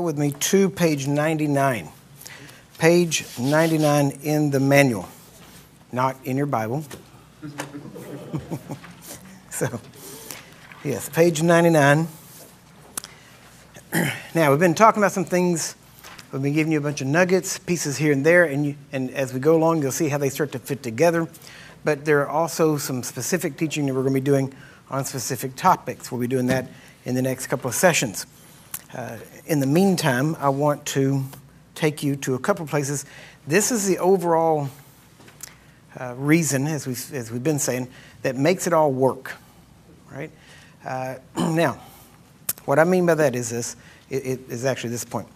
with me to page 99. Page 99 in the manual, not in your Bible. So, yes, page 99. Now, we've been talking about some things. We've been giving you a bunch of nuggets, pieces here and there, and as we go along, you'll see how they start to fit together. But there are also some specific teaching that we're going to be doing on specific topics. We'll be doing that in the next couple of sessions. In the meantime, I want to take you to a couple of places. This is the overall reason, as we've been saying, that makes it all work, right? Now, what I mean by that is this. It is actually this point.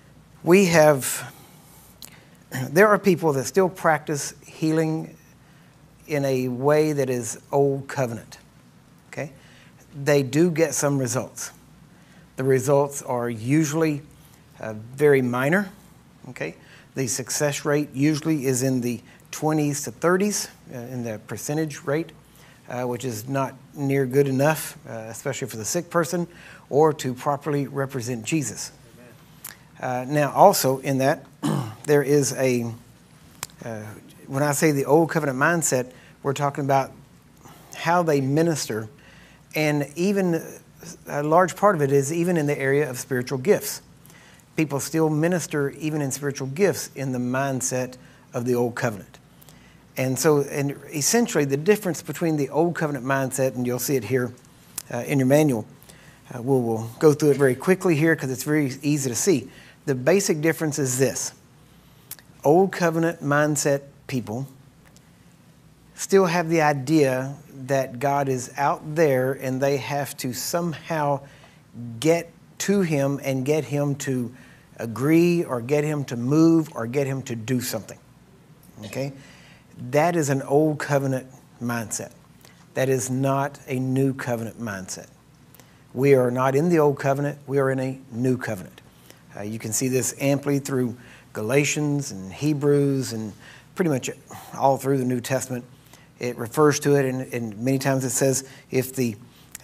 There are people that still practice healing in a way that is old covenant, okay? They do get some results. The results are usually very minor, okay? The success rate usually is in the 20s to 30s in the percentage rate, which is not near good enough, especially for the sick person, or to properly represent Jesus. Now, also in that, there is when I say the old covenant mindset, we're talking about how they minister, and even a large part of it is even in the area of spiritual gifts. People still minister even in spiritual gifts in the mindset of the old covenant. And essentially the difference between the old covenant mindset, and you'll see it here in your manual, we'll go through it very quickly here because it's very easy to see. The basic difference is this. Old covenant mindset people still have the idea that God is out there and they have to somehow get to him and get him to agree or get him to move or get him to do something. Okay? That is an old covenant mindset. That is not a new covenant mindset. We are not in the old covenant. We are in a new covenant. You can see this amply through Galatians and Hebrews and pretty much all through the New Testament. It refers to it, and many times it says if the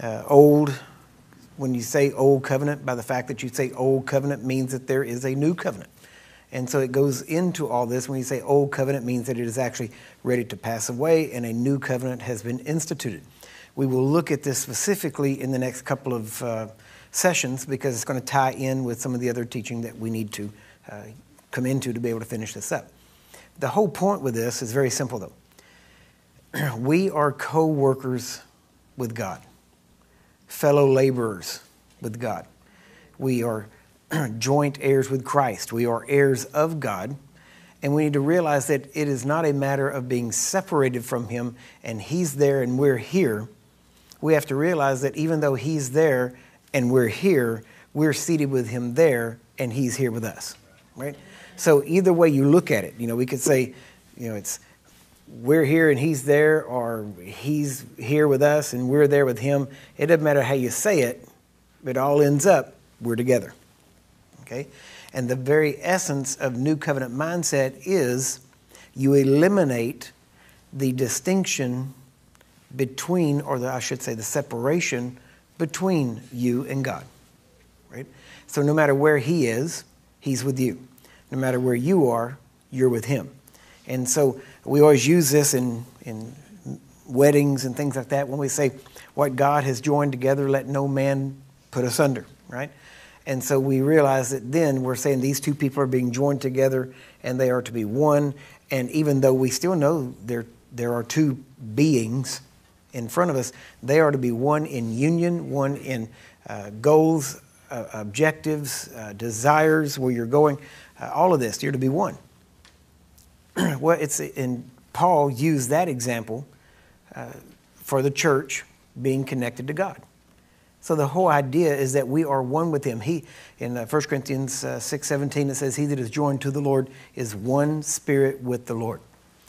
when you say old covenant, by the fact that you say old covenant means that there is a new covenant. And so it goes into all this. When you say old covenant, it means that it is actually ready to pass away and a new covenant has been instituted. We will look at this specifically in the next couple of sessions because it's going to tie in with some of the other teaching that we need to come into to be able to finish this up. The whole point with this is very simple, though. We are co-workers with God, fellow laborers with God. We are joint heirs with Christ. We are heirs of God, and we need to realize that it is not a matter of being separated from him and he's there and we're here. We have to realize that even though he's there and we're here, we're seated with him there and he's here with us, right? So either way you look at it, we could say, it's we're here and he's there, or he's here with us and we're there with him. It doesn't matter how you say it, it all ends up, we're together. Okay? And the very essence of New Covenant mindset is you eliminate the distinction between, I should say the separation between you and God. Right? So no matter where he is, he's with you. No matter where you are, you're with him. And so we always use this in weddings and things like that when we say, what God has joined together, let no man put asunder, right? And so we realize that then we're saying these two people are being joined together and they are to be one. And even though we still know there are two beings in front of us, they are to be one in union, one in goals, objectives, desires, where you're going, all of this, you're to be one. Well, and Paul used that example for the church being connected to God. So the whole idea is that we are one with him. In 1 Corinthians 6:17, it says, he that is joined to the Lord is one spirit with the Lord.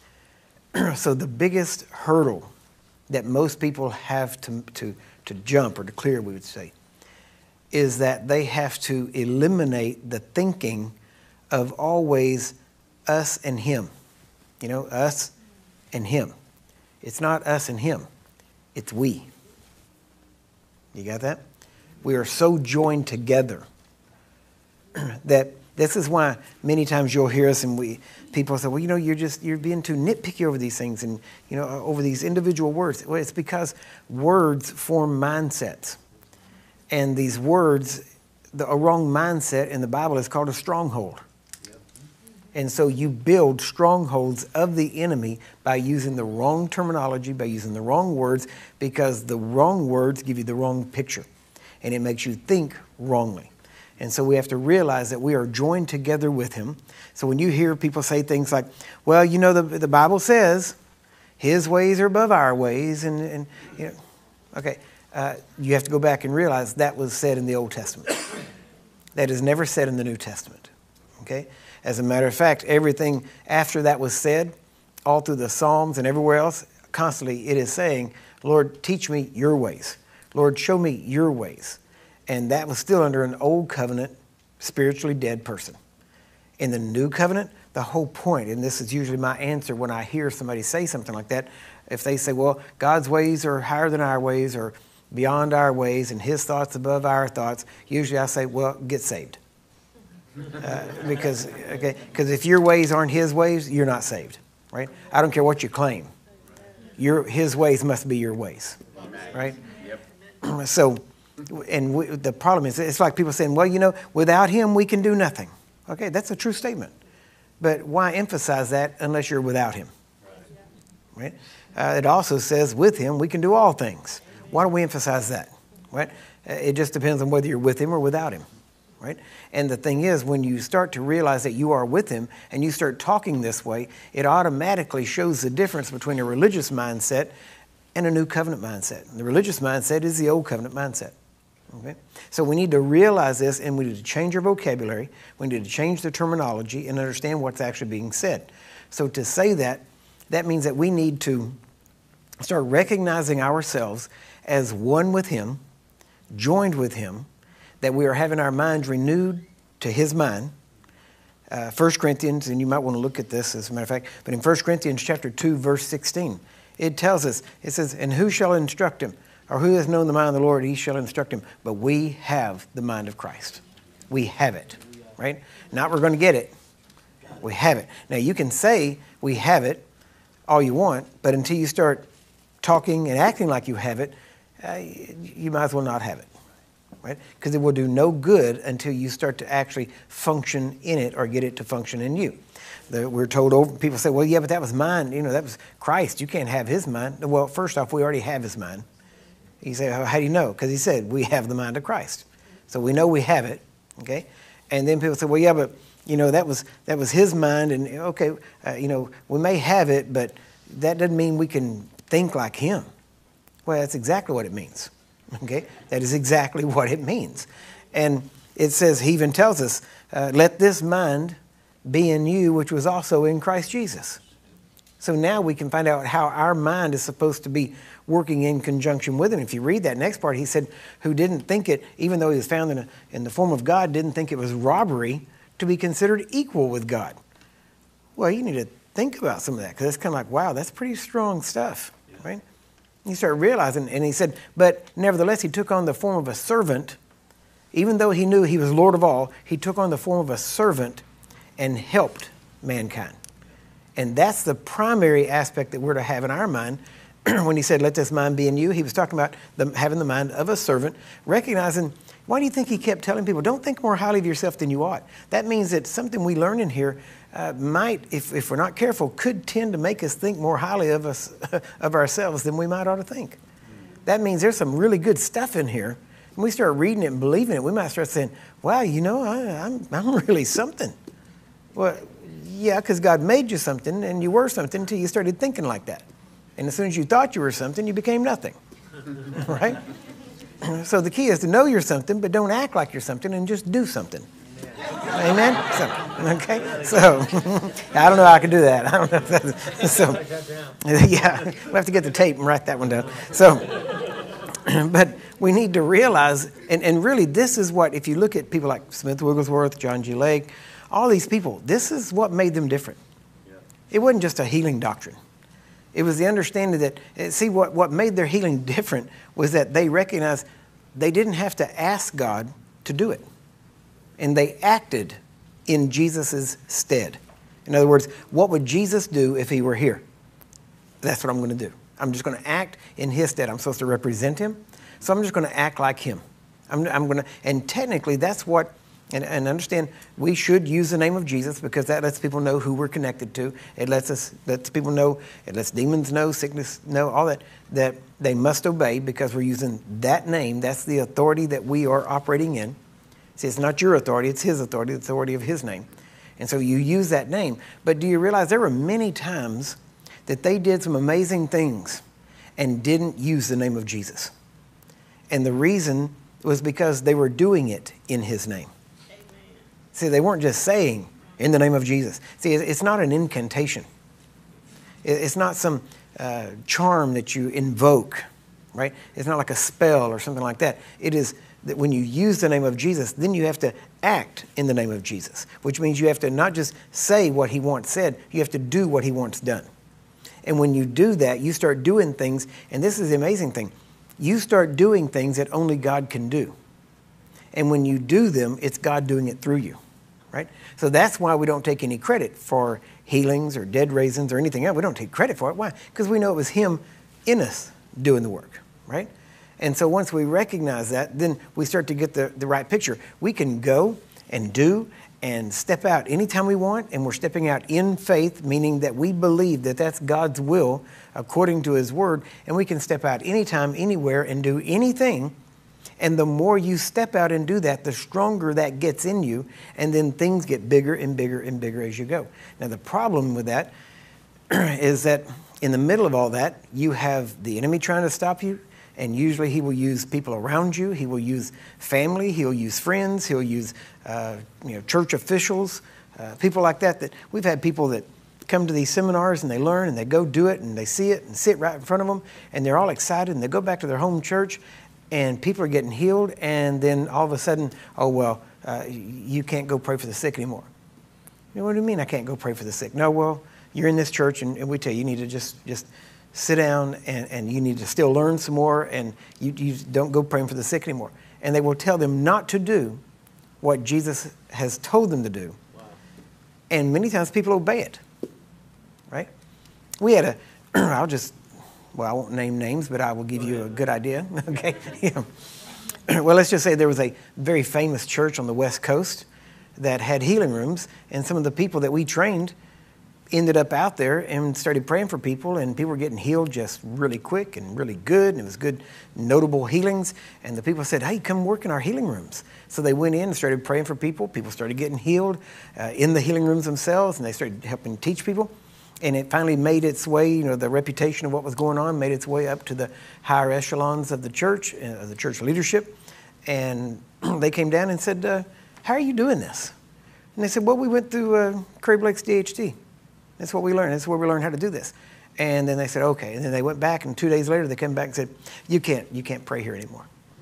So the biggest hurdle that most people have to jump or to clear, we would say, is that they have to eliminate the thinking of always us and him. Us and him. It's not us and him. It's we. You got that? We are so joined together that this is why many times you'll hear us and people say, well, you're being too nitpicky over these things and, over these individual words. Well, it's because words form mindsets. And these words, a wrong mindset in the Bible is called a stronghold. And so you build strongholds of the enemy by using the wrong terminology, by using the wrong words, because the wrong words give you the wrong picture. And it makes you think wrongly. And so we have to realize that we are joined together with him. So when you hear people say things like, well, the Bible says his ways are above our ways. And okay, you have to go back and realize that was said in the Old Testament. That is never said in the New Testament. Okay? As a matter of fact, everything after that was said, all through the Psalms and everywhere else, constantly it is saying, Lord, teach me your ways. Lord, show me your ways. And that was still under an old covenant, spiritually dead person. In the new covenant, the whole point, and this is usually my answer when I hear somebody say something like that, if they say, well, God's ways are higher than our ways or beyond our ways and his thoughts above our thoughts, usually I say, well, get saved. Because if your ways aren't his ways, you're not saved, right? I don't care what you claim. His ways must be your ways, right? Yep. So, the problem is, it's like people saying, well, without him, we can do nothing. Okay, that's a true statement. But why emphasize that unless you're without him? Right? It also says, with him, we can do all things. Why do we emphasize that? Right? It just depends on whether you're with him or without him. Right? And the thing is, when you start to realize that you are with him and you start talking this way, it automatically shows the difference between a religious mindset and a new covenant mindset. The religious mindset is the old covenant mindset. Okay? So we need to realize this, and we need to change our vocabulary. We need to change the terminology and understand what's actually being said. So to say that means that we need to start recognizing ourselves as one with him, joined with him, that we are having our minds renewed to his mind. 1 Corinthians, and you might want to look at this as a matter of fact, but in 1 Corinthians chapter 2, verse 16, it tells us, it says, and who shall instruct him? Or who has known the mind of the Lord, he shall instruct him. But we have the mind of Christ. We have it, right? Not we're going to get it. We have it. Now, you can say we have it all you want, but until you start talking and acting like you have it, you might as well not have it, right? Because it will do no good until you start to actually function in it or get it to function in you. We're told, people say, well, yeah, but that was mine. That was Christ. You can't have his mind. Well, first off, we already have his mind. You say, how do you know? Because he said, we have the mind of Christ. So we know we have it, okay? And then people say, well, yeah, but, that was his mind. And, okay, we may have it, but that doesn't mean we can think like him. Well, that's exactly what it means, okay? That is exactly what it means. And it says, he even tells us, let this mind be in you, which was also in Christ Jesus. So now we can find out how our mind is supposed to be working in conjunction with him. If you read that next part, he said, who didn't think it, even though he was found in the form of God, didn't think it was robbery to be considered equal with God. Well, you need to think about some of that, because it's kind of like, wow, that's pretty strong stuff, right? You start realizing, and he said, but nevertheless, he took on the form of a servant. Even though he knew he was Lord of all, he took on the form of a servant and helped mankind. And that's the primary aspect that we're to have in our mind. When he said, let this mind be in you, he was talking about having the mind of a servant, recognizing, why do you think he kept telling people, don't think more highly of yourself than you ought? That means that something we learn in here might, if we're not careful, could tend to make us think more highly of us, of ourselves than we might ought to think. That means there's some really good stuff in here. When we start reading it and believing it, we might start saying, wow, I'm really something. Well, yeah, because God made you something, and you were something until you started thinking like that. And as soon as you thought you were something, you became nothing, right? So the key is to know you're something, but don't act like you're something, and just do something. Amen? Okay? So, I don't know how I can do that. I don't know if that's, so, yeah, we'll have to get the tape and write that one down. So, but we need to realize, and really this is what, if you look at people like Smith Wigglesworth, John G. Lake, all these people, this is what made them different. It wasn't just a healing doctrine. It was the understanding that, see, what made their healing different was that they recognized they didn't have to ask God to do it. and they acted in Jesus' stead. In other words, what would Jesus do if he were here? That's what I'm going to do. I'm just going to act in his stead. I'm supposed to represent him, so I'm just going to act like him. I'm going to, and technically that's what, and understand, we should use the name of Jesus because that lets people know who we're connected to. It lets people know, it lets demons know, sickness know, all that they must obey because we're using that name. That's the authority that we are operating in. See, it's not your authority, it's his authority, the authority of his name. And so you use that name. But do you realize there were many times that they did some amazing things and didn't use the name of Jesus? And the reason was because they were doing it in his name. Amen. See, they weren't just saying, in the name of Jesus. See, it's not an incantation. It's not some charm that you invoke, right? It's not like a spell or something like that. It is that when you use the name of Jesus, then you have to act in the name of Jesus, which means you have to not just say what he wants said, you have to do what he wants done. And when you do that, you start doing things, and this is the amazing thing, you start doing things that only God can do. And when you do them, it's God doing it through you, right? So that's why we don't take any credit for healings or dead raisins or anything else. We don't take credit for it. Why? Because we know it was him in us doing the work, right? And so once we recognize that, then we start to get the right picture. We can go and do and step out anytime we want, and we're stepping out in faith, meaning that we believe that that's God's will according to his word, and we can step out anytime, anywhere, and do anything. And the more you step out and do that, the stronger that gets in you, and then things get bigger and bigger and bigger as you go. Now, the problem with that is that in the middle of all that, you have the enemy trying to stop you. And usually he will use people around you. He will use family. He'll use friends. He'll use church officials, people like that. That we've had people that come to these seminars and they learn and they go do it and they see it and sit right in front of them and they're all excited and they go back to their home church and people are getting healed and then all of a sudden, you can't go pray for the sick anymore. You know, what do you mean I can't go pray for the sick? No, well, you're in this church and we tell you, you need to just sit down and you need to still learn some more and you don't go praying for the sick anymore. And they will tell them not to do what Jesus has told them to do. Wow. And many times people obey it, right? We had I won't name names, but I will give you a good idea, okay? Yeah. Well, let's just say there was a very famous church on the West Coast that had healing rooms, and some of the people that we trained ended up out there and started praying for people, and people were getting healed just really quick and really good, and it was good, notable healings. And the people said, hey, come work in our healing rooms. So they went in and started praying for people. People started getting healed in the healing rooms themselves, and they started helping teach people. And it finally made its way, the reputation of what was going on made its way up to the higher echelons of the church leadership. And they came down and said, how are you doing this? And they said, well, we went through Curry Blake's DHT. That's what we learned. That's where we learned how to do this. And then they said, okay. And then they went back, and 2 days later, they came back and said, you can't pray here anymore.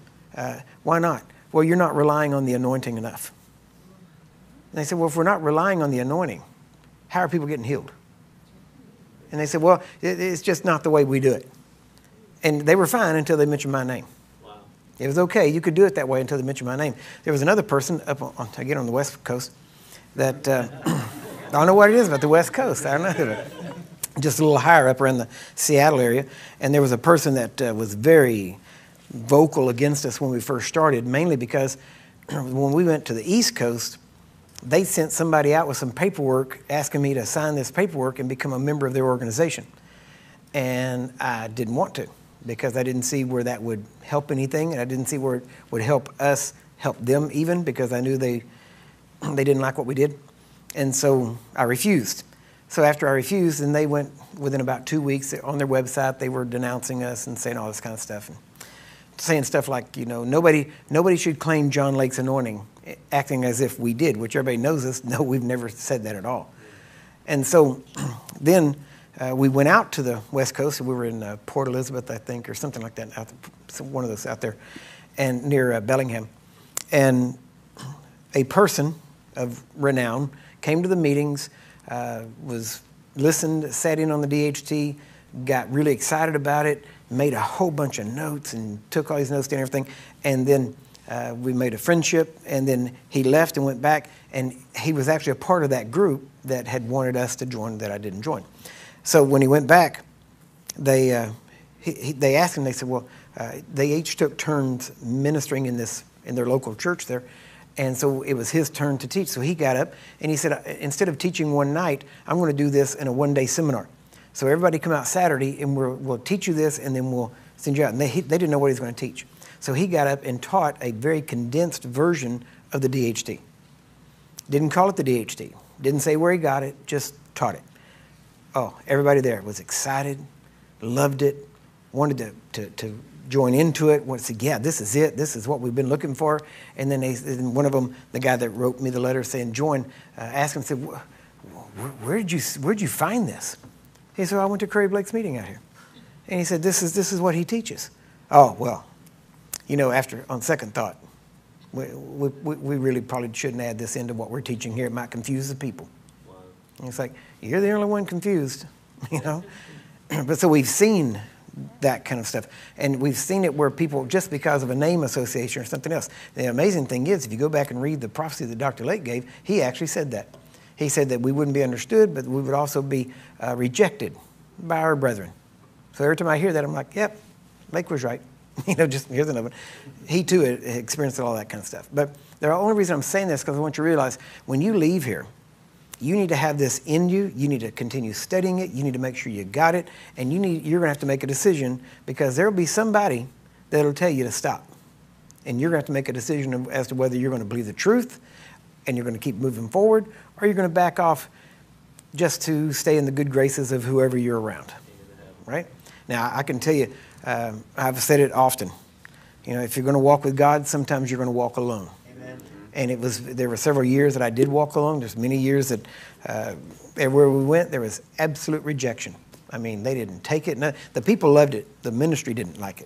Why not? Well, you're not relying on the anointing enough. And they said, well, if we're not relying on the anointing, how are people getting healed? And they said, well, it's just not the way we do it. And they were fine until they mentioned my name. Wow. It was okay. You could do it that way until they mentioned my name. There was another person up on the West Coast that... I don't know what it is about the West Coast. I don't know. Just a little higher up around the Seattle area. And there was a person that was very vocal against us when we first started, mainly because when we went to the East Coast, they sent somebody out with some paperwork asking me to sign this paperwork and become a member of their organization. And I didn't want to because I didn't see where that would help anything, and I didn't see where it would help us help them even because I knew they didn't like what we did. And so I refused. So after I refused, then they went within about 2 weeks on their website, they were denouncing us and saying all this kind of stuff. And saying stuff like, nobody should claim John Lake's anointing, acting as if we did, which everybody knows us. No, we've never said that at all. And so then we went out to the West Coast. We were in Port Elizabeth, I think, or something like that, one of those out there, and near Bellingham. And a person of renown came to the meetings, sat in on the DHT, got really excited about it, made a whole bunch of notes and took all these notes and everything. And then We made a friendship, and then he left and went back, and he was actually a part of that group that had wanted us to join that I didn't join. So when he went back, they asked him, they said, well, they each took turns ministering in their local church there. And so it was his turn to teach. So he got up and he said, instead of teaching one night, I'm going to do this in a one-day seminar. So everybody come out Saturday and we'll teach you this, and then we'll send you out. And they didn't know what he was going to teach. So he got up and taught a very condensed version of the DHT. Didn't call it the DHT. Didn't say where he got it, just taught it. Oh, everybody there was excited, loved it, wanted to join into it, said, yeah, this is it. This is what we've been looking for. And then one of them, the guy that wrote me the letter saying join, asked him, said, where'd you find this? He said, I went to Curry Blake's meeting out here. And he said, this is what he teaches. Oh, well, on second thought, we really probably shouldn't add this into what we're teaching here. It might confuse the people. Wow. And it's like, you're the only one confused, But so we've seen that kind of stuff. And we've seen it where people, just because of a name association or something else. The amazing thing is, if you go back and read the prophecy that Dr. Lake gave, he actually said that. He said that we wouldn't be understood, but we would also be rejected by our brethren. So every time I hear that, I'm like, yep, Lake was right. Just here's another one. He too experienced all that kind of stuff. But the only reason I'm saying this is because I want you to realize when you leave here, you need to have this in you. You need to continue studying it. You need to make sure you got it. And you're going to have to make a decision, because there will be somebody that will tell you to stop. And you're going to have to make a decision as to whether you're going to believe the truth and you're going to keep moving forward, or you're going to back off just to stay in the good graces of whoever you're around. Right? Now, I can tell you, I've said it often. If you're going to walk with God, sometimes you're going to walk alone. And there were several years that I did walk alone. There's many years that everywhere we went, there was absolute rejection. I mean, they didn't take it. The people loved it. The ministry didn't like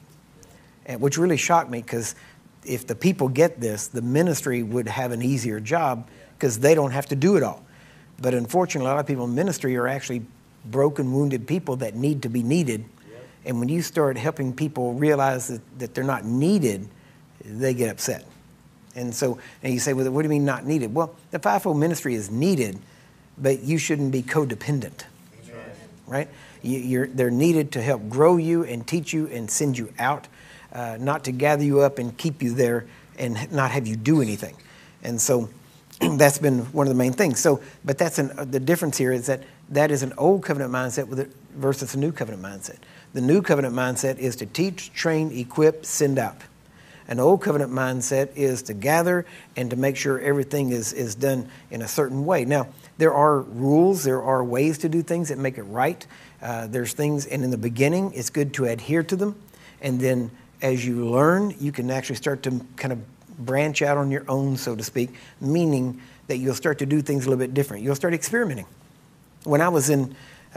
it, which really shocked me, because if the people get this, the ministry would have an easier job because they don't have to do it all. But unfortunately, a lot of people in ministry are actually broken, wounded people that need to be needed. And when you start helping people realize that they're not needed, they get upset. And you say, well, what do you mean not needed? Well, the fivefold ministry is needed, but you shouldn't be codependent. Amen. Right? They're needed to help grow you and teach you and send you out, not to gather you up and keep you there and not have you do anything. And so that's been one of the main things. But the difference here is that is an old covenant mindset versus a new covenant mindset. The new covenant mindset is to teach, train, equip, send out. An old covenant mindset is to gather and to make sure everything is done in a certain way. Now, there are rules, there are ways to do things that make it right. There's things, and in the beginning, it's good to adhere to them. And then as you learn, you can actually start to kind of branch out on your own, so to speak, meaning that you'll start to do things a little bit different. You'll start experimenting. When I was in,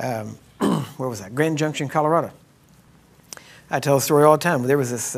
where was that? Grand Junction, Colorado. I tell a story all the time. There was this...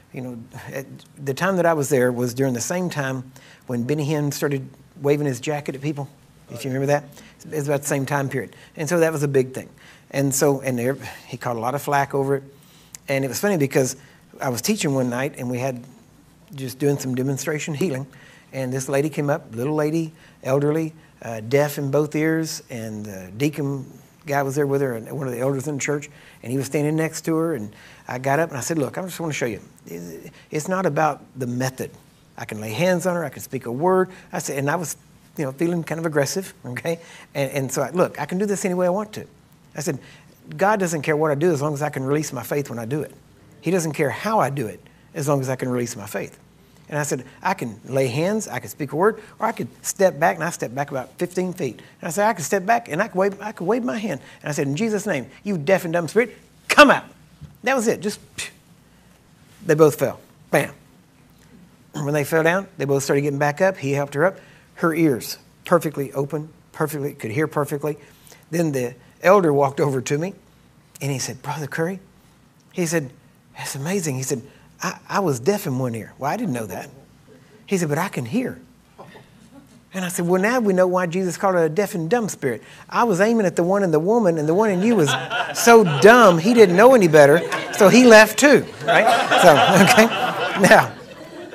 the time that I was there was during the same time when Benny Hinn started waving his jacket at people, if you remember that. It was about the same time period. And so that was a big thing. And he caught a lot of flack over it. And it was funny because I was teaching one night and we had just doing some demonstration healing. And this lady came up, little lady, elderly, deaf in both ears, and the deacon guy was there with her, and one of the elders in the church, and he was standing next to her, and I got up and I said, look, I just want to show you. It's not about the method. I can lay hands on her, I can speak a word. I said, and I was, feeling kind of aggressive, okay? And so, look, I can do this any way I want to. I said, God doesn't care what I do as long as I can release my faith when I do it. He doesn't care how I do it as long as I can release my faith. And I said, I can lay hands, I can speak a word, or I could step back, and I stepped back about 15 feet. And I said, I could step back, and I could wave my hand. And I said, in Jesus' name, you deaf and dumb spirit, come out. That was it. They both fell. Bam. When they fell down, they both started getting back up. He helped her up. Her ears perfectly open, perfectly, could hear perfectly. Then the elder walked over to me, and he said, Brother Curry, he said, that's amazing. He said, I was deaf in one ear. Well, I didn't know that. He said, but I can hear. And I said, well, now we know why Jesus called it a deaf and dumb spirit. I was aiming at the one in the woman, and the one in you was so dumb, he didn't know any better, so he left too, right? So, okay. Now,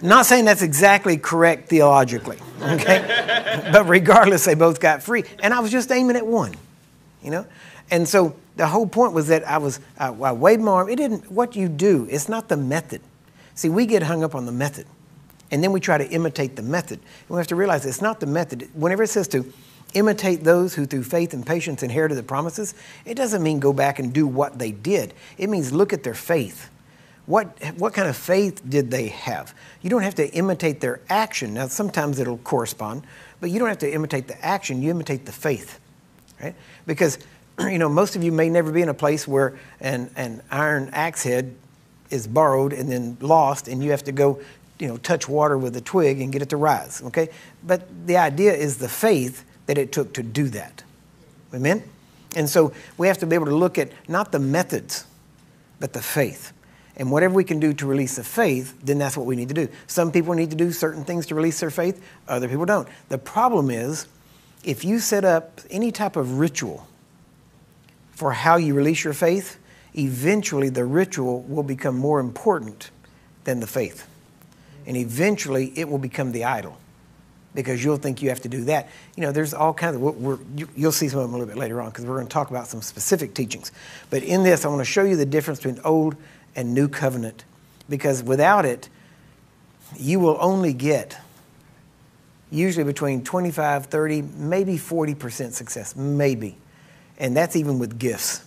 Not saying that's exactly correct theologically, okay? But regardless, they both got free. And I was just aiming at one, you know? And so the whole point was that I waved my arm. What you do, it's not the method. See, we get hung up on the method. And then we try to imitate the method. And we have to realize it's not the method. Whenever it says to imitate those who through faith and patience inherited the promises, it doesn't mean go back and do what they did. It means look at their faith. What kind of faith did they have? You don't have to imitate their action. Now, sometimes it'll correspond, but you don't have to imitate the action. You imitate the faith, right? Because, you know, most of you may never be in a place where an iron axe head is borrowed and then lost, and you have to go, you know, touch water with a twig and get it to rise, okay? But the idea is the faith that it took to do that. Amen? And so we have to be able to look at not the methods, but the faith. And whatever we can do to release the faith, then that's what we need to do. Some people need to do certain things to release their faith. Other people don't. The problem is, if you set up any type of ritual for how you release your faith, eventually the ritual will become more important than the faith. And eventually it will become the idol, because you'll think you have to do that. You know, there's all kinds of, you'll see some of them a little bit later on, because we're going to talk about some specific teachings. But in this, I want to show you the difference between old and new covenant, because without it, you will only get usually between 25, 30, maybe 40% success, maybe. And that's even with gifts.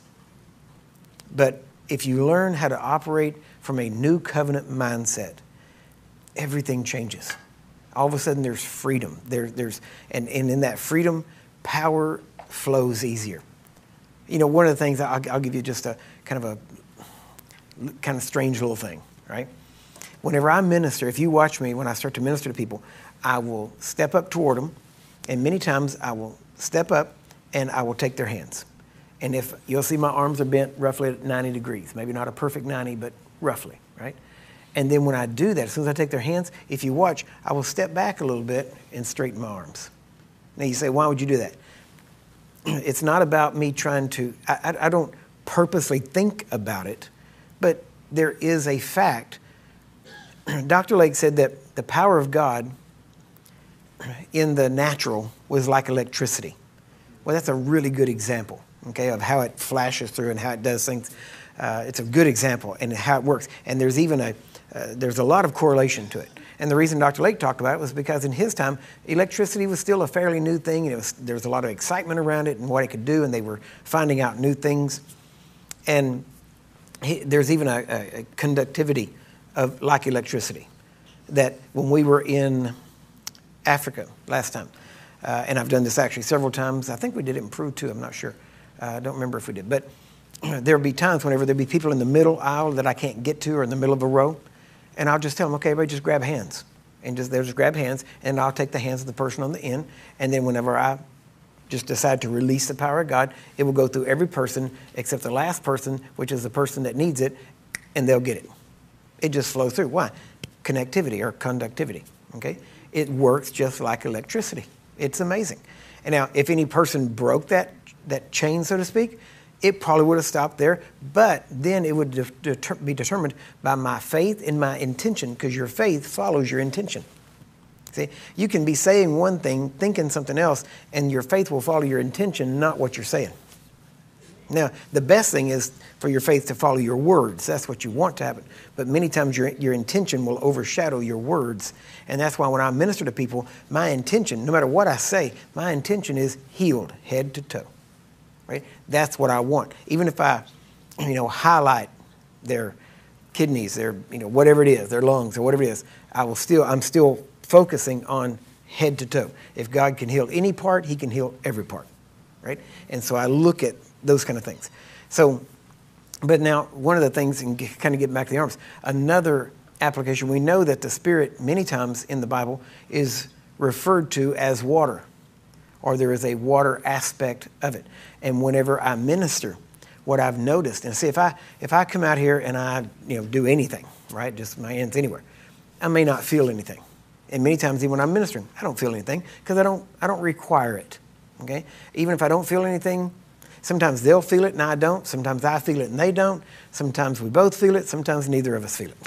But if you learn how to operate from a new covenant mindset, everything changes. All of a sudden there's freedom. And in that freedom, power flows easier. You know, one of the things, I'll give you just a kind of strange little thing, right? Whenever I minister, if you watch me, when I start to minister to people, I will step up toward them, and many times I will step up and I will take their hands. And if you'll see my arms are bent roughly at 90 degrees, maybe not a perfect 90, but roughly, right? And then when I do that, as soon as I take their hands, if you watch, I will step back a little bit and straighten my arms. Now you say, why would you do that? It's not about me trying to, I don't purposely think about it, but there is a fact. Dr. Lake said that the power of God in the natural was like electricity. Well, that's a really good example, okay, of how it flashes through and how it does things. It's a good example and how it works. And there's even there's a lot of correlation to it. And the reason Dr. Lake talked about it was because in his time, electricity was still a fairly new thing. And there was a lot of excitement around it and what it could do, and they were finding out new things. And there's even a conductivity of like electricity, that when we were in Africa last time, and I've done this actually several times. I think we did it in Peru too, I'm not sure. I don't remember if we did. But there'll be times whenever there'll be people in the middle aisle that I can't get to, or in the middle of a row, and I'll just tell them, okay, everybody just grab hands. And they'll just grab hands, and I'll take the hands of the person on the end, and then whenever I just decide to release the power of God, it will go through every person except the last person, which is the person that needs it, and they'll get it. It just flows through. Why? Connectivity or conductivity, okay? It works just like electricity. It's amazing. And now, if any person broke that chain, so to speak, it probably would have stopped there, but then it would be determined by my faith and my intention, because your faith follows your intention. See, you can be saying one thing, thinking something else, and your faith will follow your intention, not what you're saying. Now, the best thing is for your faith to follow your words. That's what you want to happen. But many times your intention will overshadow your words. And that's why when I minister to people, my intention, no matter what I say, my intention is healed, head to toe. Right? That's what I want. Even if I, highlight their kidneys, their, whatever it is, their lungs or whatever it is, I'm still focusing on head to toe. If God can heal any part, he can heal every part. Right? And so I look at those kind of things. So, but now one of the things, and kind of get back to the arms, another application, we know that the Spirit many times in the Bible is referred to as water, or there is a water aspect of it. And whenever I minister, what I've noticed, and see, if I come out here and I do anything, right, just my hands anywhere, I may not feel anything. And many times even when I'm ministering, I don't feel anything because I don't require it. Okay? Even if I don't feel anything, sometimes they'll feel it and I don't. Sometimes I feel it and they don't. Sometimes we both feel it. Sometimes neither of us feel it.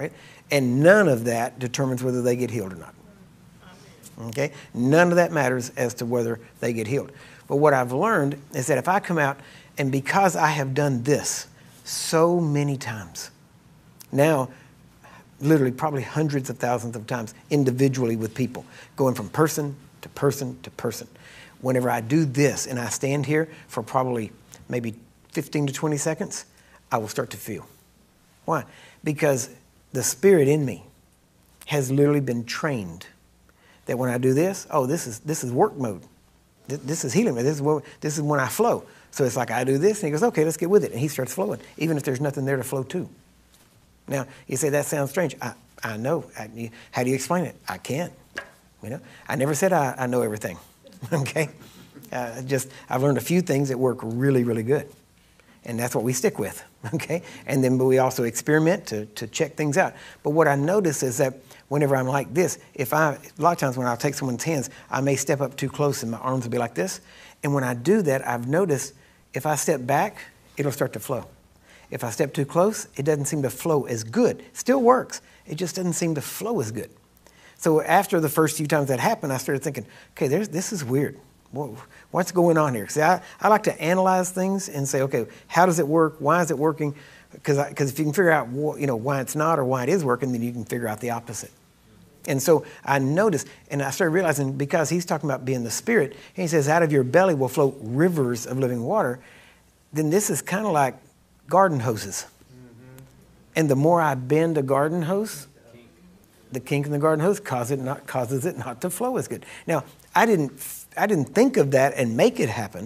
right? And none of that determines whether they get healed or not. Okay? None of that matters as to whether they get healed. But what I've learned is that if I come out, and because I have done this so many times, now literally probably hundreds of thousands of times individually with people, going from person to person to person. Whenever I do this and I stand here for probably maybe 15 to 20 seconds, I will start to feel. Why? Because the spirit in me has literally been trained that when I do this, oh, this is work mode. This is healing. This is when I flow. So it's like I do this, and he goes, okay, let's get with it. And he starts flowing, even if there's nothing there to flow to. Now, you say, that sounds strange. I know. How do you explain it? I can't. You know, I never said I know everything. Okay? I've learned a few things that work really, really good. And that's what we stick with. Okay? And then but we also experiment to check things out. But what I notice is that whenever I'm like this, a lot of times when I'll take someone's hands, I may step up too close and my arms will be like this. And when I do that, I've noticed if I step back, it'll start to flow. If I step too close, it doesn't seem to flow as good. It still works. It just doesn't seem to flow as good. So after the first few times that happened, I started thinking, okay, this is weird. What's going on here? See, I like to analyze things and say, okay, how does it work? Why is it working? Because if you can figure out why it's not or why it is working, then you can figure out the opposite. And so I noticed, and I started realizing, because he's talking about being the Spirit, and he says, out of your belly will flow rivers of living water, then this is kind of like garden hoses. Mm-hmm. And the more I bend a garden hose, the kink in the garden hose causes it not to flow as good. Now, I didn't think of that and make it happen.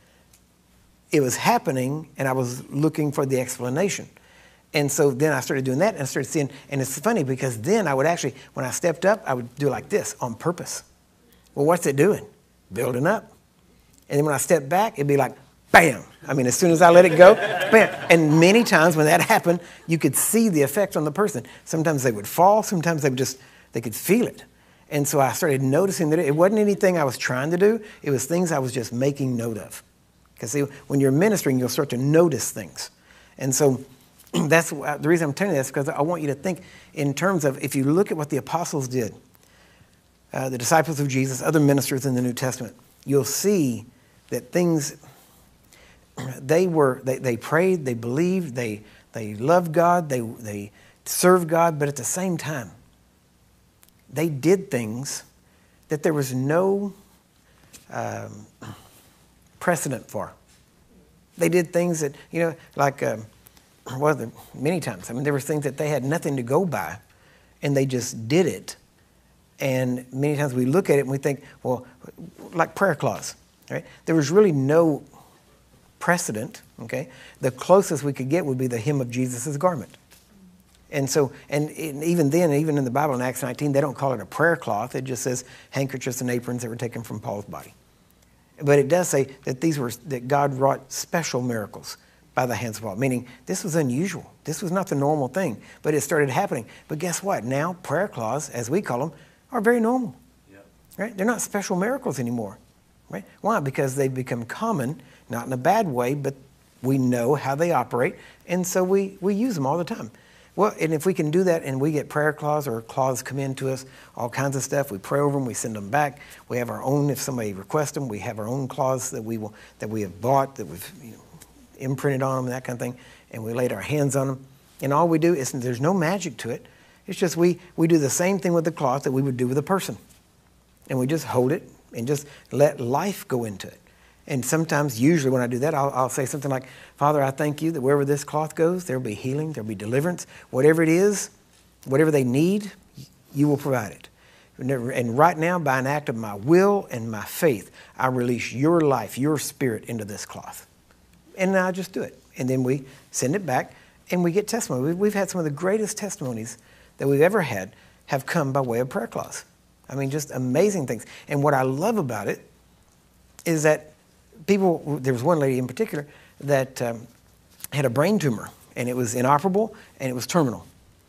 It was happening, and I was looking for the explanation. And so then I started doing that, and I started seeing, and it's funny because then I would actually, when I stepped up, I would do it like this on purpose. Well, what's it doing? Building up. And then when I stepped back, it'd be like, bam. I mean, as soon as I let it go, bam. And many times when that happened, you could see the effect on the person. Sometimes they would fall. Sometimes they could feel it. And so I started noticing that it wasn't anything I was trying to do. It was things I was just making note of. Because see, when you're ministering, you'll start to notice things. And so that's the reason I'm telling you this, because I want you to think in terms of, if you look at what the apostles did, the disciples of Jesus, other ministers in the New Testament, you'll see that things, they prayed, they believed, they loved God, they served God, but at the same time, they did things that there was no precedent for. They did things that, like, many times. I mean, there were things that they had nothing to go by, and they just did it. And many times we look at it and we think, well, like prayer clause, right? There was really no precedent, okay? The closest we could get would be the hem of Jesus' garment. And so, and even then, even in the Bible in Acts 19, they don't call it a prayer cloth. It just says handkerchiefs and aprons that were taken from Paul's body. But it does say that that God wrought special miracles by the hands of Paul, meaning this was unusual. This was not the normal thing, but it started happening. But guess what? Now prayer cloths, as we call them, are very normal, right? They're not special miracles anymore, right? Why? Because they've become common, not in a bad way, but we know how they operate, and so we use them all the time. Well, and if we can do that and we get prayer cloths or cloths come in to us, all kinds of stuff, we pray over them, we send them back. We have our own, if somebody requests them, we have our own cloths that we have bought, that we've imprinted on them, that kind of thing, and we laid our hands on them. And all we do is, there's no magic to it. It's just we do the same thing with the cloth that we would do with a person. And we just hold it and just let life go into it. And sometimes, usually when I do that, I'll say something like, Father, I thank you that wherever this cloth goes, there'll be healing, there'll be deliverance. Whatever it is, whatever they need, you will provide it. And right now, by an act of my will and my faith, I release your life, your spirit into this cloth. And I just do it. And then we send it back, and we get testimony. We've had some of the greatest testimonies that we've ever had have come by way of prayer cloths. I mean, just amazing things. And what I love about it is that there was one lady in particular that had a brain tumor, and it was inoperable, and it was terminal.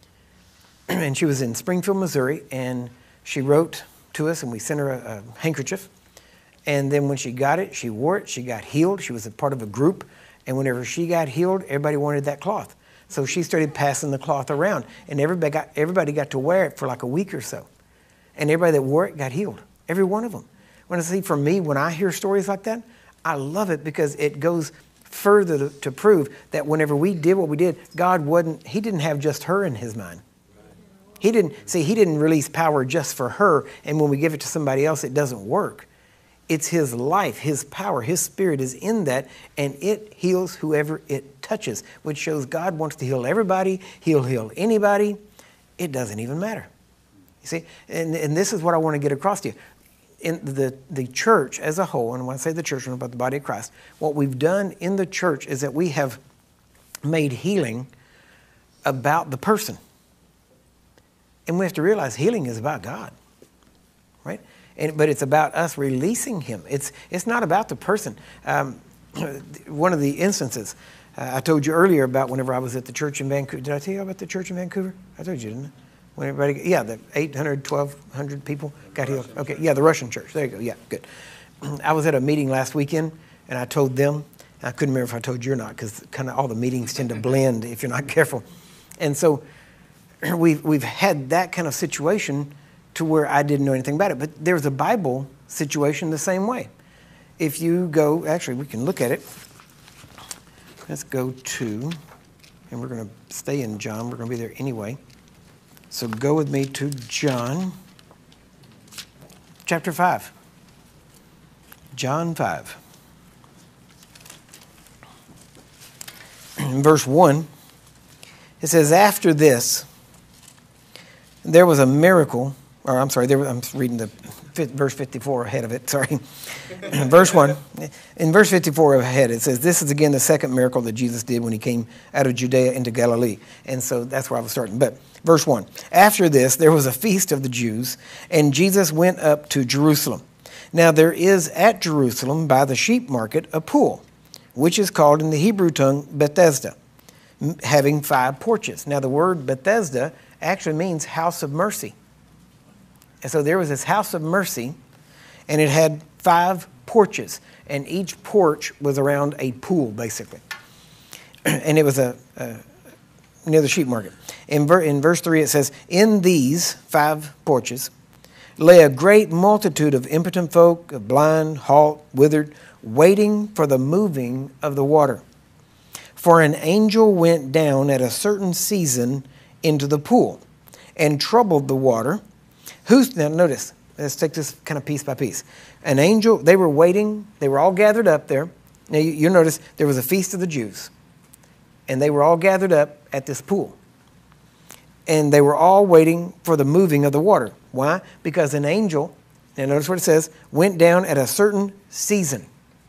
And she was in Springfield, Missouri, and she wrote to us, and we sent her a handkerchief. And then when she got it, she wore it, she got healed. She was a part of a group, and whenever she got healed, everybody wanted that cloth. So she started passing the cloth around, and everybody got to wear it for like a week or so. And everybody that wore it got healed, every one of them. When I hear stories like that, I love it because it goes further to prove that whenever we did what we did, He didn't have just her in His mind. He didn't release power just for her, and when we give it to somebody else, it doesn't work. It's His life, His power, His Spirit is in that, and it heals whoever it touches, which shows God wants to heal everybody. He'll heal anybody. It doesn't even matter. You see, and this is what I want to get across to you. In the church as a whole, and when I say the church, I'm about the body of Christ, what we've done in the church is that we have made healing about the person. And we have to realize healing is about God, right? But it's about us releasing Him. It's not about the person. One of the instances, I told you earlier about whenever I was at the church in Vancouver. Did I tell you about the church in Vancouver? I told you, didn't I? When everybody, the 800, 1,200 people got healed. Okay, the Russian church. There you go. Yeah, good. I was at a meeting last weekend, and I told them, I couldn't remember if I told you or not, because kind of all the meetings tend to blend if you're not careful. And so we've had that kind of situation to where I didn't know anything about it. But there's a Bible situation the same way. If you go, actually, we can look at it. Let's go to, and we're going to stay in John. We're going to be there anyway. So go with me to John chapter 5. John 5. In verse 1, it says, after this, there was a miracle, or I'm sorry, I'm reading the verse 54 ahead of it, sorry. Verse 1, in verse 54 ahead, it says, this is again the second miracle that Jesus did when He came out of Judea into Galilee. And so that's where I was starting. But verse 1, after this, there was a feast of the Jews, and Jesus went up to Jerusalem. Now there is at Jerusalem by the sheep market a pool, which is called in the Hebrew tongue Bethesda, having 5 porches. Now the word Bethesda actually means house of mercy. And so there was this house of mercy, and it had 5 porches, and each porch was around a pool, basically. And it was near the sheep market. In verse 3, it says, in these 5 porches lay a great multitude of impotent folk, of blind, halt, withered, waiting for the moving of the water. For an angel went down at a certain season into the pool and troubled the water. Now notice, let's take this kind of piece by piece. An angel, they were waiting, they were all gathered up there. Now you'll notice there was a feast of the Jews, and they were all gathered up at this pool. And they were all waiting for the moving of the water. Why? Because an angel, now notice what it says, went down at a certain season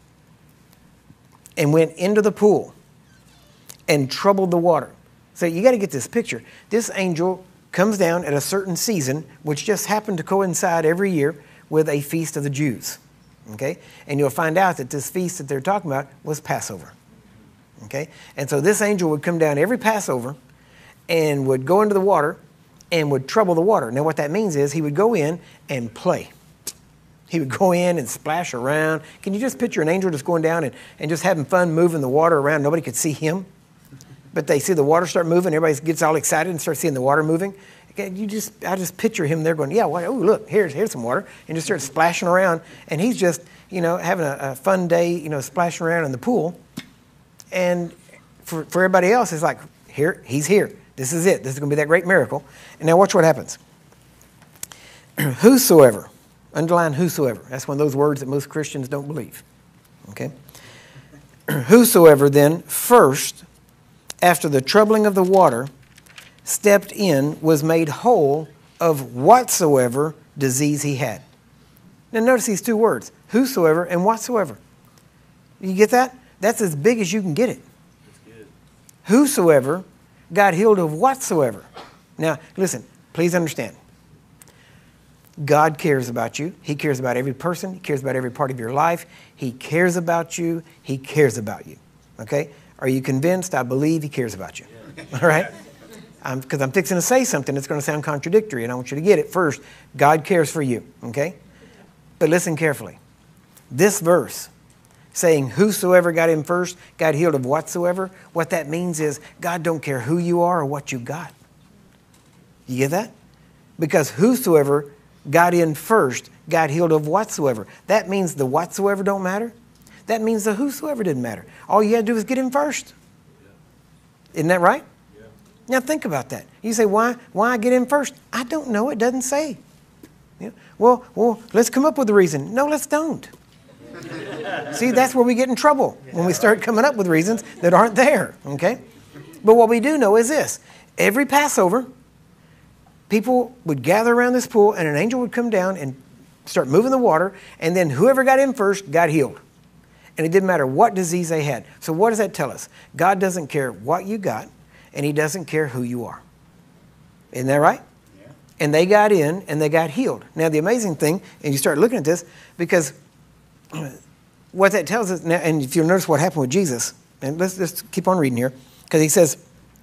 and went into the pool and troubled the water. So you got to get this picture. This angel comes down at a certain season, which just happened to coincide every year with a feast of the Jews. Okay? And you'll find out that this feast that they're talking about was Passover. Okay? And so this angel would come down every Passover and would go into the water and would trouble the water. Now what that means is he would go in and play. He would go in and splash around. Can you just picture an angel just going down and just having fun moving the water around? Nobody could see him. But they see the water start moving. Everybody gets all excited and starts seeing the water moving. I just picture him there going, oh, look, here's some water. And just starts splashing around. And he's just, having a fun day, splashing around in the pool. And for everybody else, it's like, he's here. This is it. This is going to be that great miracle. And now watch what happens. Whosoever, underline whosoever. That's one of those words that most Christians don't believe. Okay? Whosoever then first, after the troubling of the water, stepped in, was made whole of whatsoever disease he had. Now notice these 2 words, whosoever and whatsoever. You get that? That's as big as you can get it. That's good. Whosoever got healed of whatsoever. Now, listen, please understand. God cares about you. He cares about every person. He cares about every part of your life. He cares about you. He cares about you. Okay? Are you convinced? I believe He cares about you. Yeah. All right? Because I'm fixing to say something that's going to sound contradictory, and I want you to get it first. God cares for you. Okay? But listen carefully. This verse saying whosoever got in first got healed of whatsoever, what that means is God don't care who you are or what you got. You get that? Because whosoever got in first got healed of whatsoever. That means the whatsoever don't matter. That means the whosoever didn't matter. All you had to do was get in first. Isn't that right? Yeah. Now think about that. You say, why get in first? I don't know. It doesn't say. Yeah. Well, let's come up with a reason. No, let's don't. See, that's where we get in trouble, when we start coming up with reasons that aren't there, okay? But what we do know is this. Every Passover, people would gather around this pool, and an angel would come down and start moving the water, and then whoever got in first got healed. And it didn't matter what disease they had. So what does that tell us? God doesn't care what you got, and he doesn't care who you are. Isn't that right? Yeah. And they got in, and they got healed. Now, the amazing thing, and you start looking at this, because what that tells us, now, and if you'll notice what happened with Jesus, and let's keep on reading here, because he says,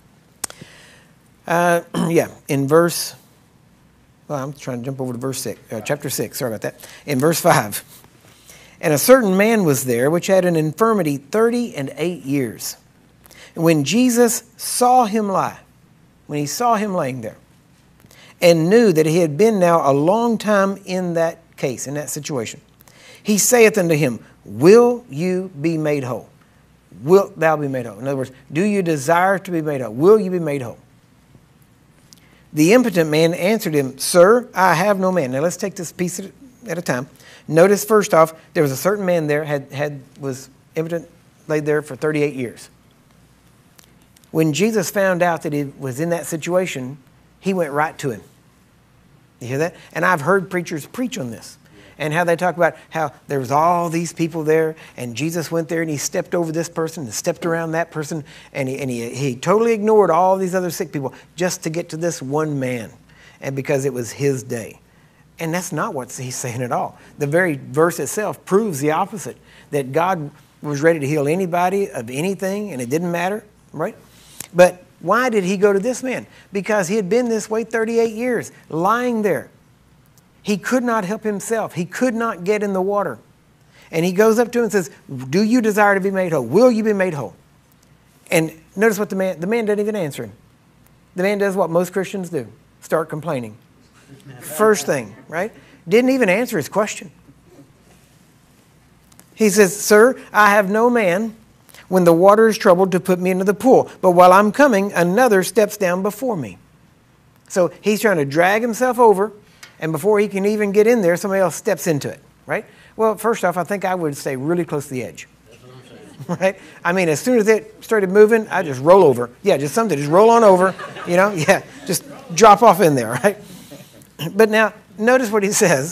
in verse, well, I'm trying to jump over to verse 6, chapter 6, sorry about that. In verse 5, and a certain man was there which had an infirmity 38 years. And when Jesus saw him lie, when he saw him laying there, and knew that he had been now a long time in that case, in that situation, he saith unto him, will you be made whole? Wilt thou be made whole? In other words, do you desire to be made whole? Will you be made whole? The impotent man answered him, Sir, I have no man. Now let's take this piece at a time. Notice first off, there was a certain man there, was impotent, laid there for 38 years. When Jesus found out that he was in that situation, he went right to him. You hear that? And I've heard preachers preach on this. And how they talk about how there was all these people there, and Jesus went there and he stepped over this person and stepped around that person, and he totally ignored all these other sick people just to get to this one man, and because it was his day. And that's not what he's saying at all. The very verse itself proves the opposite, that God was ready to heal anybody of anything, and it didn't matter, right? But why did he go to this man? Because he had been this way 38 years, lying there. He could not help himself. He could not get in the water. And he goes up to him and says, do you desire to be made whole? Will you be made whole? And notice what the man doesn't even answer him. The man does what most Christians do, start complaining. First thing, right? Didn't even answer his question. He says, Sir, I have no man when the water is troubled to put me into the pool. But while I'm coming, another steps down before me. So he's trying to drag himself over, and before he can even get in there, somebody else steps into it, right? Well, first off, I think I would stay really close to the edge. That's what I'm saying. Right? I mean, as soon as it started moving, I just roll over. Yeah, just roll on over, yeah, just drop off in there, right? But now, notice what he says.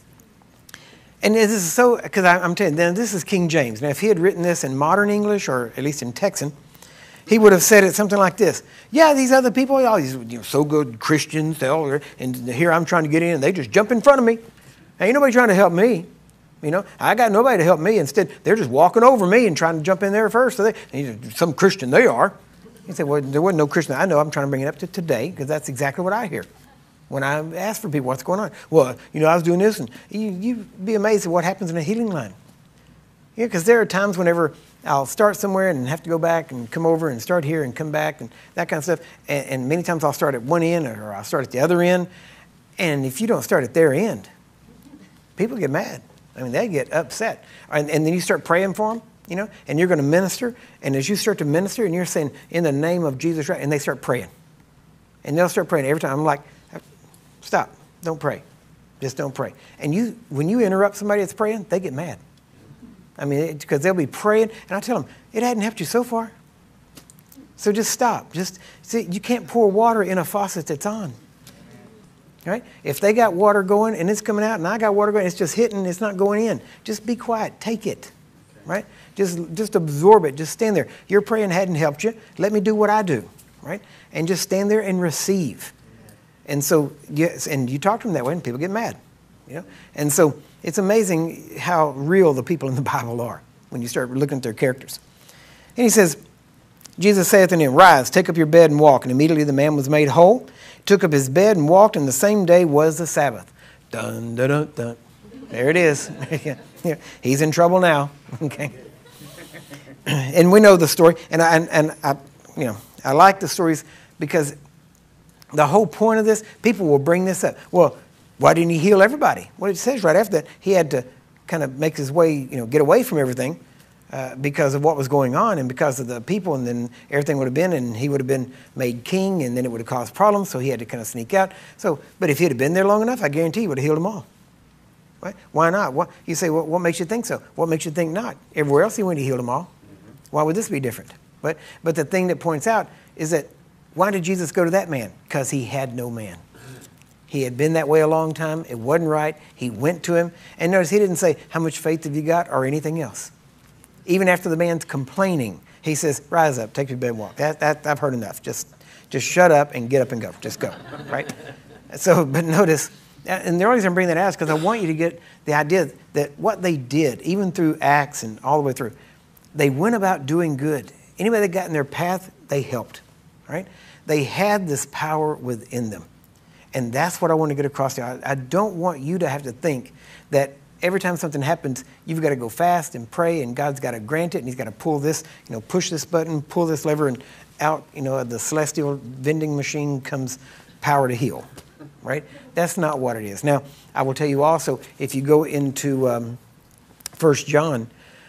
And this is so, because I'm telling you, this is King James. Now, if he had written this in modern English, or at least in Texan, he would have said it something like this. Yeah, these other people, all these so-good Christians, and here I'm trying to get in, and they just jump in front of me. Ain't nobody trying to help me. I got nobody to help me. Instead, they're just walking over me and trying to jump in there first. So some Christian they are. He said, well, there wasn't no Christian. I know, I'm trying to bring it up to today, because that's exactly what I hear when I ask for people what's going on. Well, I was doing this, and you'd be amazed at what happens in a healing line. Yeah, because there are times whenever I'll start somewhere and have to go back and come over and start here and come back and that kind of stuff. And many times I'll start at one end or I'll start at the other end. And if you don't start at their end, people get mad. I mean, they get upset. And then you start praying for them, and you're going to minister. And as you start to minister and you're saying, in the name of Jesus, and they start praying. And they'll start praying every time. I'm like, stop, don't pray. Just don't pray. And when you interrupt somebody that's praying, they get mad. I mean, because they'll be praying, and I tell them, it hadn't helped you so far. So just stop. Just see, you can't pour water in a faucet that's on. Right? If they got water going and it's coming out, and I got water going, it's just hitting, it's not going in. Just be quiet. Take it. Right? Just absorb it. Just stand there. Your praying hadn't helped you. Let me do what I do. Right? And just stand there and receive. And so, yes, and you talk to them that way, and people get mad. And so it's amazing how real the people in the Bible are when you start looking at their characters. And he says, Jesus saith unto him, Rise, take up your bed and walk. And immediately the man was made whole, took up his bed and walked, and the same day was the Sabbath. Dun, dun, dun, dun. There it is. He's in trouble now. Okay. and we know the story, and I like the stories because the whole point of this, people will bring this up. Well, why didn't he heal everybody? Well, it says right after that he had to kind of make his way, get away from everything because of what was going on and because of the people, and then everything would have been, and he would have been made king, and then it would have caused problems, so he had to kind of sneak out. So, but if he'd have been there long enough, I guarantee he would have healed them all. Right? Why not? You say, well, what makes you think so? What makes you think not? Everywhere else he went, he healed them all. Why would this be different? But the thing that points out is that why did Jesus go to that man? Because he had no man. He had been that way a long time. It wasn't right. He went to him. And notice he didn't say, how much faith have you got, or anything else. Even after the man's complaining, he says, rise up, take your bed and walk. That I've heard enough. Just shut up and get up and go. Just go, right? So, but notice, and the only reason I'm bringing that out is because I want you to get the idea that what they did, even through Acts and all the way through, they went about doing good. Anybody that got in their path, they helped, right? They had this power within them. And that's what I want to get across to you. I don't want you to have to think that every time something happens, you've got to go fast and pray, and God's got to grant it, and he's got to pull this, push this button, pull this lever, and out, the celestial vending machine comes power to heal, right? That's not what it is. Now, I will tell you also, if you go into 1 John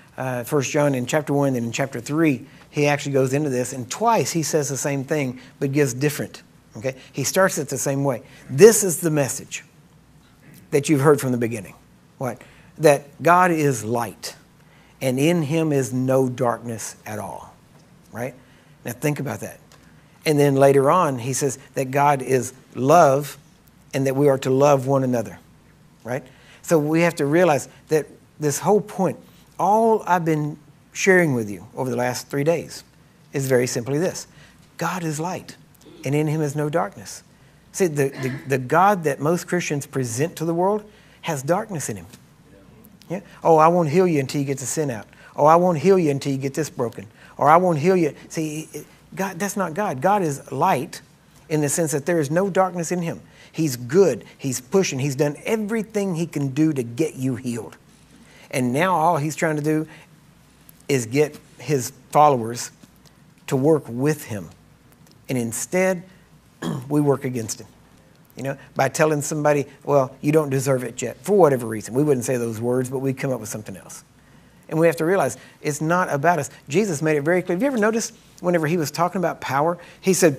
in chapter 1 and in chapter 3, he actually goes into this, and twice he says the same thing, but gives different. Okay? He starts it the same way. This is the message that you've heard from the beginning. What? That God is light, and in him is no darkness at all. Right? Now think about that. And then later on, he says that God is love, and that we are to love one another. Right? So we have to realize that this whole point, all I've been sharing with you over the last 3 days is very simply this. God is light, and in him is no darkness. See, the God that most Christians present to the world has darkness in him. Yeah? Oh, I won't heal you until you get the sin out. Oh, I won't heal you until you get this broken. Or I won't heal you. See, God, that's not God. God is light in the sense that there is no darkness in him. He's good. He's pushing. He's done everything he can do to get you healed. And now all he's trying to do is get his followers to work with him. And instead, we work against him. By telling somebody, well, you don't deserve it yet, for whatever reason. We wouldn't say those words, but we'd come up with something else. And we have to realize it's not about us. Jesus made it very clear. Have you ever noticed whenever he was talking about power, he said,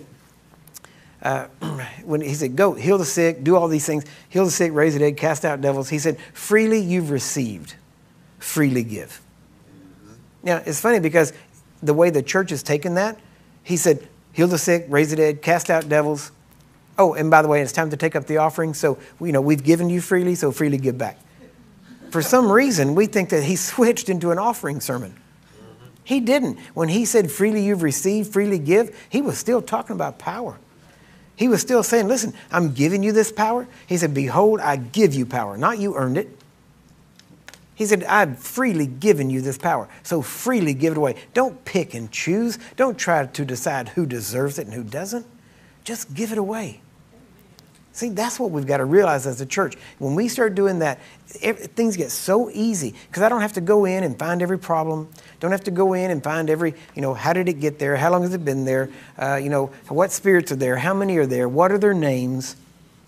when he said, go, heal the sick, do all these things, heal the sick, raise the dead, cast out devils. He said, freely you've received, freely give. Now, it's funny because the way the church has taken that, he said, heal the sick, raise the dead, cast out devils. Oh, and by the way, it's time to take up the offering. So, we've given you freely, so freely give back. For some reason, we think that he switched into an offering sermon. He didn't. When he said, freely you've received, freely give, he was still talking about power. He was still saying, listen, I'm giving you this power. He said, behold, I give you power. Not you earned it. He said, I've freely given you this power, so freely give it away. Don't pick and choose. Don't try to decide who deserves it and who doesn't. Just give it away. See, that's what we've got to realize as a church. When we start doing that, things get so easy because I don't have to go in and find every problem. Don't have to go in and find every, how did it get there? How long has it been there? What spirits are there? How many are there? What are their names?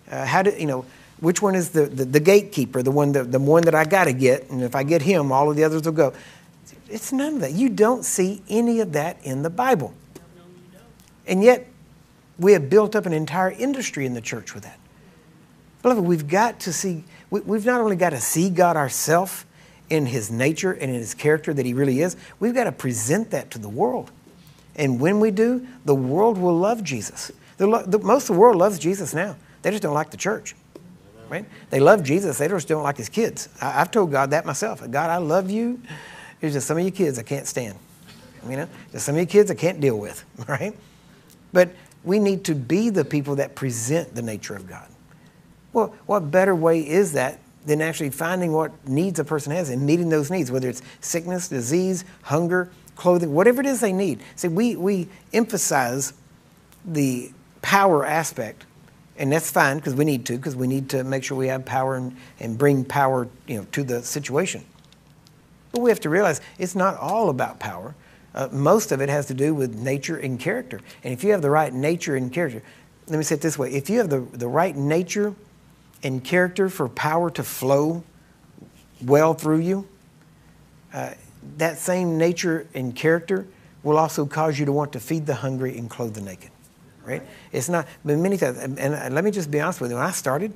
Which one is the gatekeeper, the one that I got to get? And if I get him, all of the others will go. It's none of that. You don't see any of that in the Bible. And yet, we have built up an entire industry in the church with that. Beloved, we've got to see, we've not only got to see God ourselves in his nature and in his character that he really is, we've got to present that to the world. And when we do, the world will love Jesus. Most of the world loves Jesus now. They just don't like the church. Right? They love Jesus. They just don't like his kids. I've told God that myself. God, I love you. There's just some of your kids I can't stand. There's some of your kids I can't deal with. Right? But we need to be the people that present the nature of God. Well, what better way is that than actually finding what needs a person has and meeting those needs, whether it's sickness, disease, hunger, clothing, whatever it is they need. See, we emphasize the power aspect, and that's fine because we need to make sure we have power and bring power to the situation. But we have to realize it's not all about power. Most of it has to do with nature and character. And if you have the right nature and character, let me say it this way. If you have the right nature and character for power to flow well through you, that same nature and character will also cause you to want to feed the hungry and clothe the naked, right? It's not, but many times, and let me just be honest with you, when I started,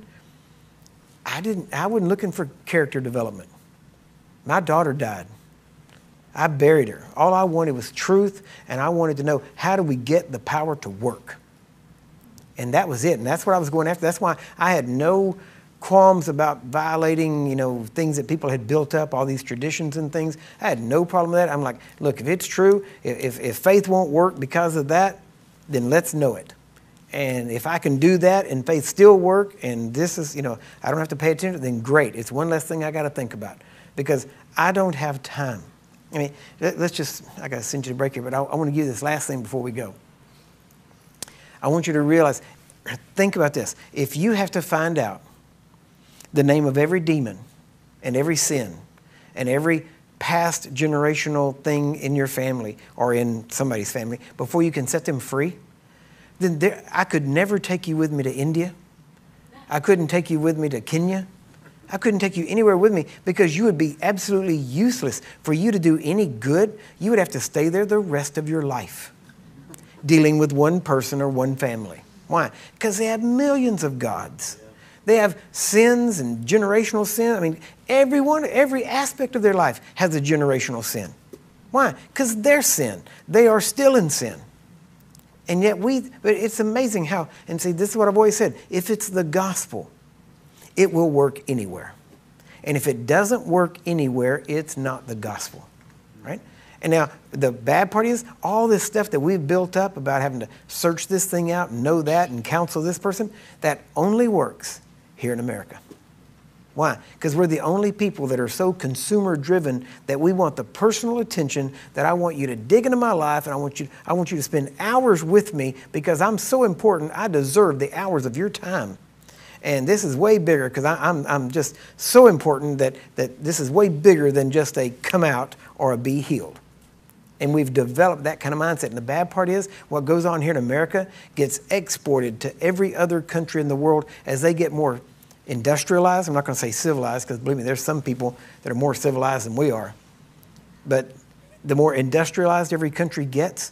I wasn't looking for character development. My daughter died. I buried her. All I wanted was truth, and I wanted to know, how do we get the power to work? And that was it, and that's what I was going after. That's why I had no qualms about violating, things that people had built up, all these traditions and things. I had no problem with that. I'm like, look, if it's true, if faith won't work because of that, then let's know it. And if I can do that and faith still work, and this is, I don't have to pay attention, then great. It's one less thing I got to think about, because I don't have time. I mean, I got to send you to break here, but I want to give you this last thing before we go. I want you to realize, think about this. If you have to find out the name of every demon and every sin and every past generational thing in your family or in somebody's family before you can set them free, then I could never take you with me to India. I couldn't take you with me to Kenya. I couldn't take you anywhere with me, because you would be absolutely useless. For you to do any good, you would have to stay there the rest of your life, dealing with one person or one family. Why? Because they have millions of gods. They have sins and generational sin. I mean, every aspect of their life has a generational sin. Why? Because they're sin. They are still in sin. And yet but it's amazing how, and see, this is what I've always said, if it's the gospel, it will work anywhere. And if it doesn't work anywhere, it's not the gospel, right? And now, the bad part is, all this stuff that we've built up about having to search this thing out and know that and counsel this person, that only works here in America. Why? Because we're the only people that are so consumer-driven that we want the personal attention, that I want you to dig into my life, and I want you to spend hours with me, because I'm so important, I deserve the hours of your time. And this is way bigger, because I'm just so important that this is way bigger than just a come out or a be healed. And we've developed that kind of mindset. And the bad part is, what goes on here in America gets exported to every other country in the world as they get more industrialized. I'm not going to say civilized, because believe me, there's some people that are more civilized than we are. But the more industrialized every country gets,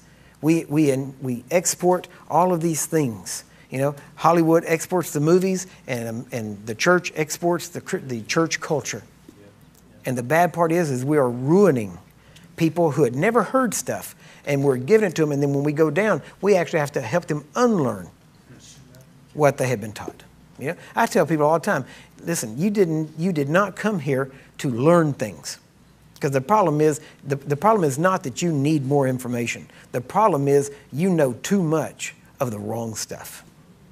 we export all of these things. Hollywood exports the movies, and the church exports the church culture. And the bad part is we are ruining people who had never heard stuff, and we're giving it to them, and then when we go down, we actually have to help them unlearn what they had been taught. I tell people all the time, listen, you did not come here to learn things. Because the problem is not that you need more information. The problem is you know too much of the wrong stuff.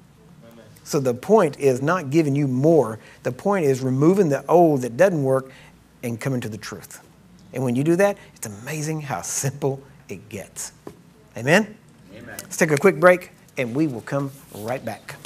So the point is not giving you more. The point is removing the old that doesn't work and coming to the truth. And when you do that, it's amazing how simple it gets. Amen? Amen. Let's take a quick break, and we will come right back.